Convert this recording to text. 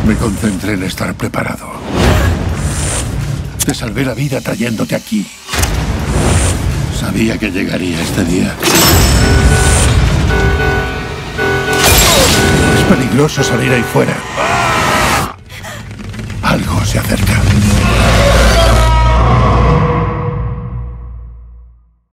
Me concentré en estar preparado. Te salvé la vida trayéndote aquí. Sabía que llegaría este día. Es peligroso salir ahí fuera. Algo se acerca.